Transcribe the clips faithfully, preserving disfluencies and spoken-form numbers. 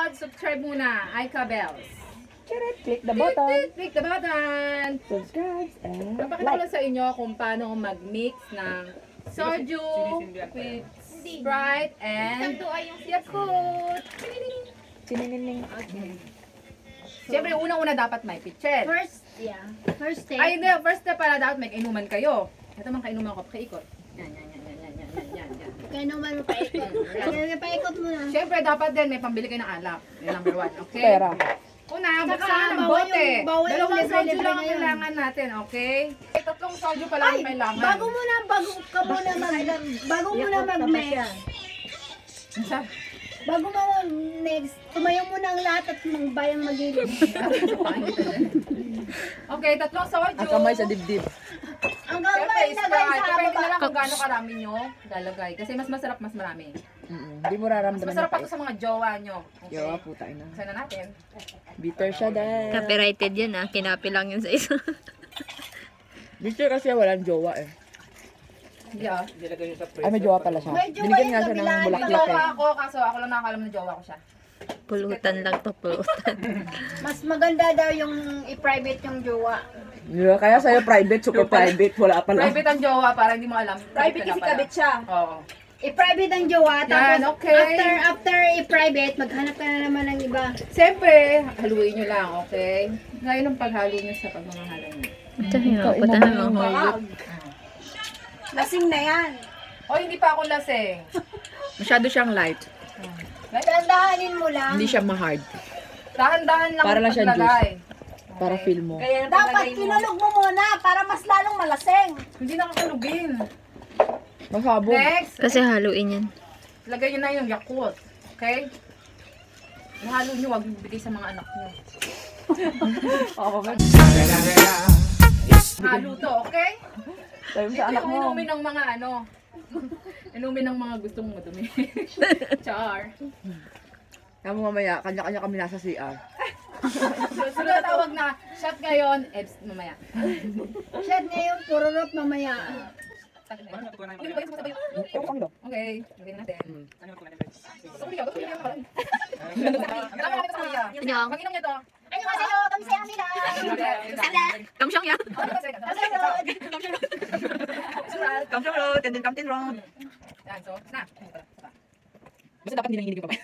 nanonood, subscribe muna. Aika Bells. Click the button. Click the button. Subscribe and Papakita ko lang sa inyo kung paano mag-mix ng soju with Sprite and Yakult. Sininining. Okay. Siyempre, unang-una dapat may pitchen. First, yeah. First step. Ay, hindi. First step pala dapat may kainuman kayo. Ito man kainuman ko. Pakiikot. Yan, yan, yan, yan, yan, yan, yan, yan. Kainuman mo paikot. Kaya paikot mo na. Siyempre, dapat din may pambili kayo ng alak. Yung number one, okay? Pera. Una, Saka, buksan ang bawal bote. yung- bawal yung Dalawang soju libre-libre lang ang na yun. kailangan natin, okay? Eh, tatlong soju pala ang kailangan. Bago mo na, bago ka muna mag, bago mo na mag-mix. Isa. Bago mo mag-mix, tumayo mo na ang lahat at magbayang magilid. Okay, tatlong soju. Ang kamay sa dibdib. Ang Siyempre, gabay na Sprite. guys sa Depende na baba. lang kung gaano karami nyo lalagay. Kasi mas masarap, mas marami. Mm-mm. Hindi mo Mas raramdaman masarap na pa to sa mga jowa nyo. Okay? Yawa, puta ina. Sana natin. Bitter siya dahil. Copyrighted yan ah. Kinapi lang yun sa isa. Bitter kasi walang jowa eh. Yeah. Ay, may jowa pala siya. May jowa Binigyan yung nga siya ng kabilaan. May bulaklak jowa eh. ako, kaso ako lang nakakalam na jowa ko siya. Pulutan lang to, pulutan. Mas maganda daw yung i-private yung jowa. Yeah, kaya sa'yo private, super private, wala pala. Private ang jowa para hindi mo alam. Private kasi kabit siya. Oo. I-private ang jowa, Yan, tapos okay. after after i-private, maghanap ka na naman ng iba. Siyempre, haluin nyo lang, okay? Ngayon ang paghalo nyo sa pagmamahalo nyo. Ito yung putahan mo. Lasing na yan. O, hindi pa ako lasing. Masyado siyang light. Dandahanin mo lang. Hindi siya ma-hard. Dahan-dahan lang Para lang ang siyang paglagay. Para feel mo. Dapat kinulog mo muna para mas lalong malasing. Hindi nakakalugin. Masabog. Next, Kasi haluin yan. lagay nyo na yung Yakult. Okay? Ihalo nyo, huwag bigay sa mga anak nyo. Oo, mag- Halo to, okay? Tayo Ito sa anak yung mo. inumin ng mga ano. Inumin ng mga gustong madumi. Char. Kaya mo mamaya, kanya-kanya kami nasa C R. Sunod tawag na shot ngayon, Ebs mamaya. Shot ngayon, pururot mamaya. Okay, lagyan natin. Gusto ko ligaw, gusto ko ligaw. Marami kami sa kanya. Inyong. Mag-inom niyo to. Ano nga sa'yo? Kami sa'yo sila. Kamsyong yan. Kamsyong road, and then Kamtin road. Yan, so, na. Basta dapat nilang hinig pa.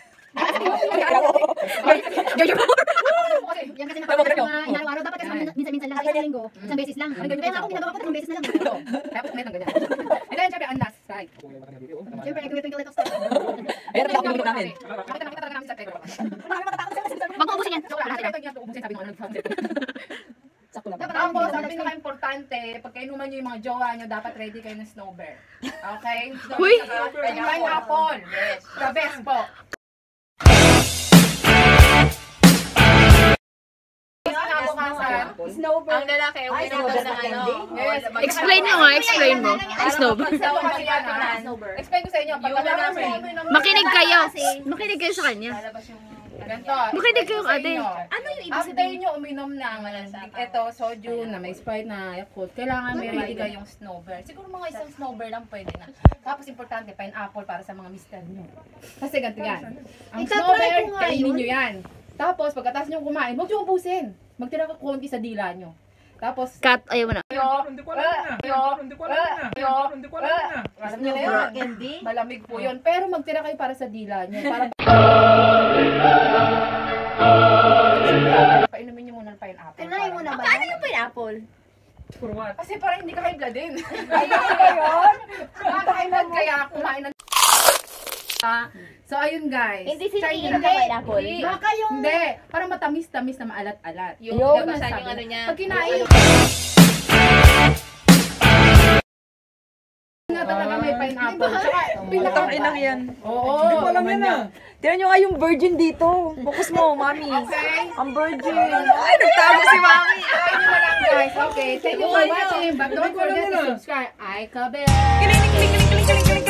Okay. Yan kasi nakapagod sa mga inaraw-araw. Dapat kasi minsan-minsan lang. Sa isang linggo, isang beses lang. Kaya nga ako ginagawa ko tatlong beses na lang. Ito. Tapos may ganyan. And then, syempre, ang last, right? Siyempre, I twinkle little star. Ayan, ang pinag namin. Nakita nakita talaga namin sa Pedro. Wag mo ubusin yan. Joke lang. Ito yung ubusin, sabi mo, ano, nag-sound. Sakto lang. Tapos, ang pinaka-importante, pag kainuman nyo yung mga jowa nyo, dapat ready kayo ng snow bear. Okay? Uy! Pwede pineapple. Yes. The best po. Snowbird. Ang lalaki, Ay, uminom snowbird ng ano. Yes. Explain mo nga, explain mo. Ang snow. Explain ko sa inyo. Pagkatapos mo uminom ng- Makinig kayo. Makinig kayo sa kanya. Ganito. Makinig kayo, Sa ate. inyo. Ano yung ibig After sabihin? nyo uminom ng ito, soju na may Sprite na Yakult, kailangan may ready kayong snow bear. Siguro mga isang snow bear lang pwede na. Tapos importante, pineapple para sa mga mister nyo. Kasi ganito yan. Ang Itatry snow bear, ko nga kainin yun. nyo yan. Tapos pagkatapos nyo kumain, huwag nyo ubusin. Magtira ka konti sa dila nyo. Tapos, Cut, ayaw mo na. Yo, hindi ko alam na. Yo, hindi ko alam na. Yo, hindi ko alam na. Alam niyo na yun. Malamig po yun. Pero magtira kayo para sa dila nyo. Para painumin nyo muna ng pineapple. Kinain mo na ba? Paano yung pineapple? Kasi parang hindi ka high blood din. Ay, ano ba yun? Baka high blood kaya kumain ng Ah, so ayun guys. Hindi sila Try iinom nyo. ng pineapple. Hindi. Baka yung... Hindi. Parang matamis-tamis na maalat-alat. Yung, Yung- yung, yung ano niya. Pag kinain nga talaga may pineapple. Tsaka Pinakainang yan. Oo. Hindi ko alam yan ah. Tignan nyo nga yung virgin dito. Focus mo, mami. Okay. Ang virgin. Ay, nagtago si mami. Try nyo na lang guys. Okay. Thank you for watching. But don't forget to subscribe. Ay, Kabel. Kiling, kiling, kiling, kiling, kiling, kiling.